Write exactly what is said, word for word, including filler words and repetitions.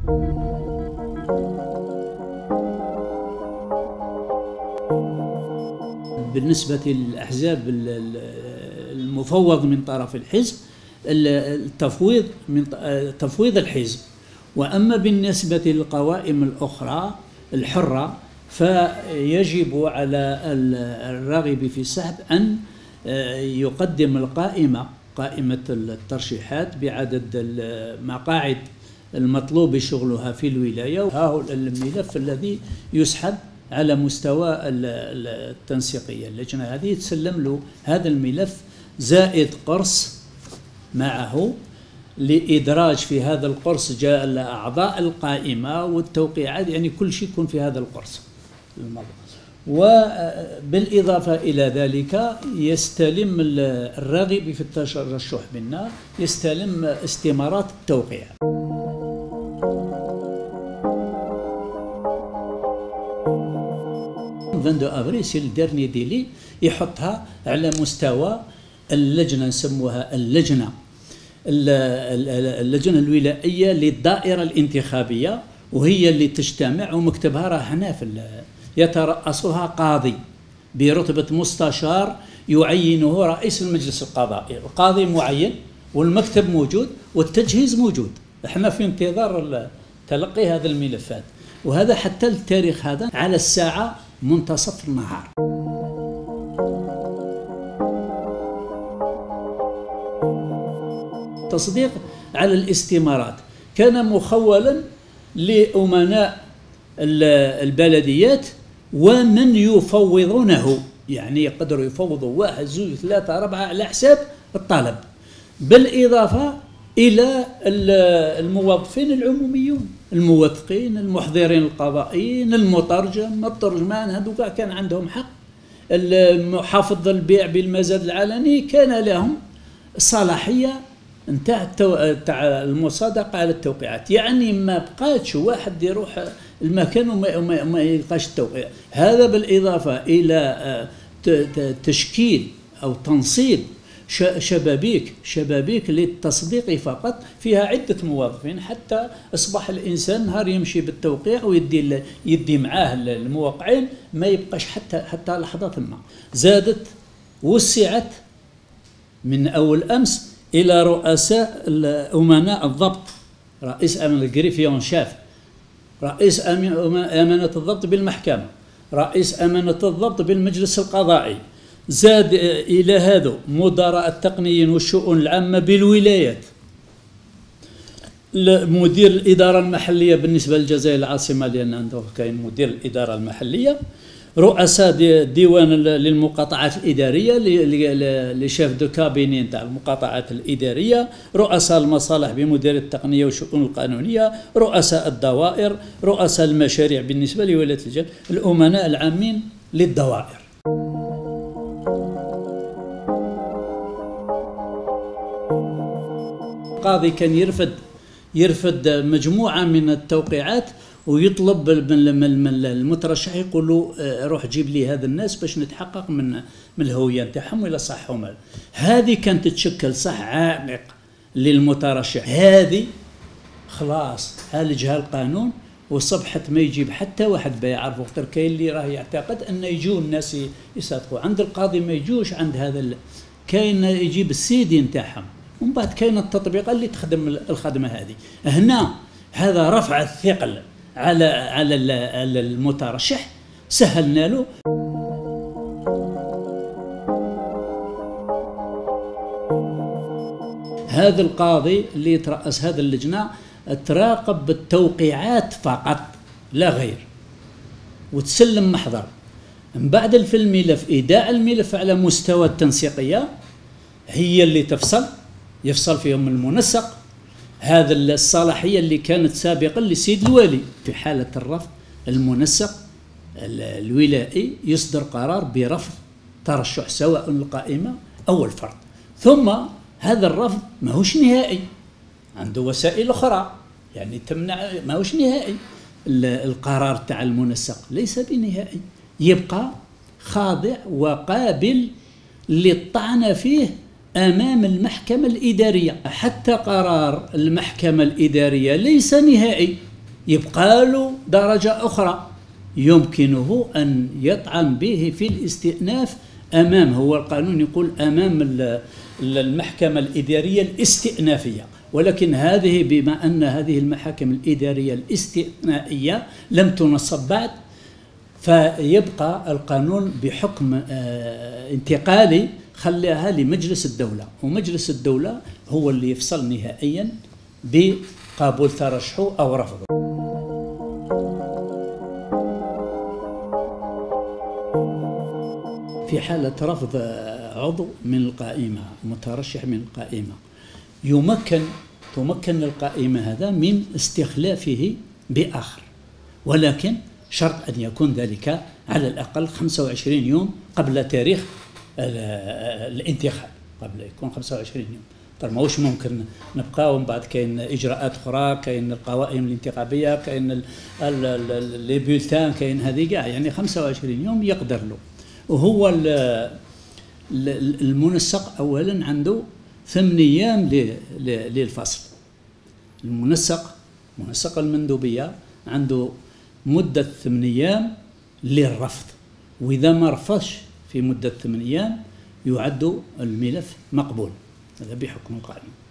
بالنسبة للأحزاب المفوض من طرف الحزب التفويض من تفويض الحزب، وأما بالنسبة للقوائم الأخرى الحرة فيجب على الراغب في السحب أن يقدم القائمة قائمة الترشيحات بعدد المقاعد المطلوب شغلها في الولاية، ها هو الملف الذي يسحب على مستوى التنسيقية. اللجنة هذه تسلم له هذا الملف زائد قرص معه لإدراج في هذا القرص جاء أعضاء القائمة والتوقيعات، يعني كل شيء يكون في هذا القرص. وبالإضافة إلى ذلك يستلم الراغب في الترشح منا يستلم استمارات التوقيع. خمسة أفريل سي الدرني ديلي يحطها على مستوى اللجنة، نسموها اللجنة اللجنة الولائية للدائرة الانتخابية، وهي اللي تجتمع ومكتبها راه هنا في يترأسها قاضي برتبة مستشار يعينه رئيس المجلس القضائي. القاضي معين والمكتب موجود والتجهيز موجود، احنا في انتظار تلقي هذا الملفات، وهذا حتى التاريخ هذا على الساعة منتصف النهار. تصديق على الاستمارات كان مخولا لأمناء البلديات ومن يفوضونه، يعني يقدروا يفوضوا واحد زوج ثلاثة أربعة على حساب الطلب، بالإضافة إلى الموظفين العموميون، الموثقين، المحضرين القضائيين، المترجم، الترجمان، هذوك كان عندهم حق. محافظ البيع بالمزاد العلني كان لهم الصلاحية نتاع المصادقة على التوقيعات، يعني ما بقاتش واحد يروح المكان وما, وما يلقاش التوقيع. هذا بالإضافة إلى تشكيل أو تنصيب شبابيك شبابيك للتصديق فقط فيها عدة موظفين، حتى أصبح الإنسان نهار يمشي بالتوقيع ويدي يدي معاه الموقعين ما يبقاش حتى حتى لحظة ما. زادت وسعت من أول أمس إلى رؤساء أمناء الضبط، رئيس أمانة الجريفيون شاف، رئيس أمانة الضبط بالمحكمة، رئيس أمانة الضبط بالمجلس القضائي، زاد إلى هذا مدراء التقنيين والشؤون العامة بالولايات، مدير الإدارة المحلية بالنسبة للجزائر العاصمة لأن عنده كاين مدير الإدارة المحلية، رؤساء ديوان للمقاطعات الإدارية لشيف دو كابيني نتاع المقاطعات الإدارية، رؤساء المصالح بمدير التقنية والشؤون القانونية، رؤساء الدوائر، رؤساء المشاريع بالنسبة لولاية الجزائر، الأمناء العامين للدوائر. القاضي كان يرفد يرفد مجموعة من التوقيعات ويطلب من المترشح يقول له روح جيب لي هذا الناس باش نتحقق من من الهوية نتاعهم ولا صحهم. هذه كانت تتشكل صح عائق للمترشح، هذه خلاص عالجها القانون وصبحت ما يجيب حتى واحد بيعرفوا. خاطر كاين اللي راه يعتقد ان يجوا الناس يصادقوا عند القاضي، ما يجوش عند هذا كاين يجيب السيدي نتاعهم، ومن بعد كاين التطبيقات اللي تخدم الخدمة هذه. هنا هذا رفع الثقل على على المترشح، سهلنا له. هذا القاضي اللي يترأس هذه اللجنة تراقب بالتوقيعات فقط لا غير، وتسلم محضر. من بعد في الملف إيداع الملف على مستوى التنسيقية هي اللي تفصل يفصل فيهم المنسق. هذا الصلاحية اللي كانت سابقا للسيد الوالي، في حالة الرفض المنسق الولائي يصدر قرار برفض ترشح سواء القائمة أو الفرد، ثم هذا الرفض ماهوش نهائي، عنده وسائل أخرى يعني تمنع، ماهوش نهائي. القرار تاع المنسق ليس بنهائي، يبقى خاضع وقابل للطعن فيه أمام المحكمة الإدارية. حتى قرار المحكمة الإدارية ليس نهائي، يبقى له درجة أخرى يمكنه أن يطعن به في الاستئناف أمام، هو القانون يقول أمام المحكمة الإدارية الاستئنافية، ولكن هذه بما أن هذه المحاكم الإدارية الاستثنائية لم تنصب بعد، فيبقى القانون بحكم انتقالي خليها لمجلس الدولة، ومجلس الدولة هو اللي يفصل نهائيا بقبول ترشحه أو رفضه. في حالة رفض عضو من القائمة، مترشح من القائمة، يمكن تمكن القائمة هذا من استخلافه بآخر، ولكن شرط أن يكون ذلك على الأقل خمسة وعشرين يوم قبل تاريخ الانتخاب، قبل يكون خمسة وعشرين يوم. طيب ماهوش ممكن نبقى ومن بعد كاين إجراءات أخرى، كاين القوائم الانتخابية، كاين لي بولتان، كاين هذه كاع، يعني خمسة وعشرين يوم يقدر له. وهو المنسق أولا عنده ثمان أيام للفصل. المنسق منسق المندوبية عنده مدة ثمان أيام للرفض، وإذا ما رفضش في مدة ثمان أيام يعد الملف مقبول، هذا بحكم القانون.